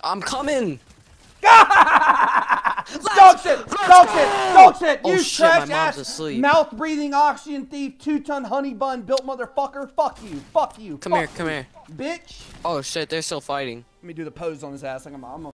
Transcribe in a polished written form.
I'm coming. Dog shit! Dog shit! Dog shit! Oh You shit, my trash mom's ass, asleep. mouth breathing oxygen thief, 2-ton honey bun built motherfucker. Fuck you! Fuck you! Come fuck here, come you, here. bitch. Oh shit, they're still fighting. Let me do the pose on his ass. Like I'm